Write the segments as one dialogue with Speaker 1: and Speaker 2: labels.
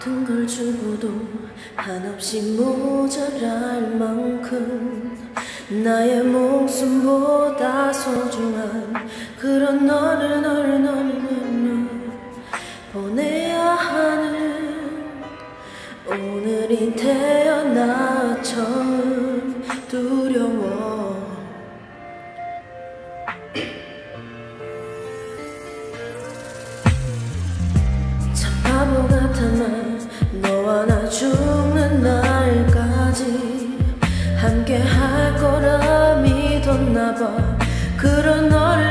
Speaker 1: 모든 걸 주고도 한없이 모자랄 만큼 나의 목숨보다 소중한 그런 너를 보내야 하는 오늘이 태어나 처음 두려워. 참 바보 같았나 너와 나 죽는 날까지 함께 할 거라 믿었나 봐. 그런 너를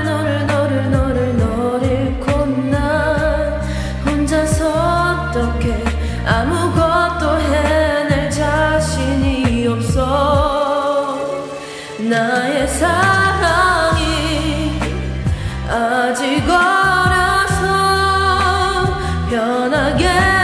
Speaker 1: 잃고 난 혼자서 어떻게 아무것도 해낼 자신이 없어. 나의 사랑이 아직 어려서 편하게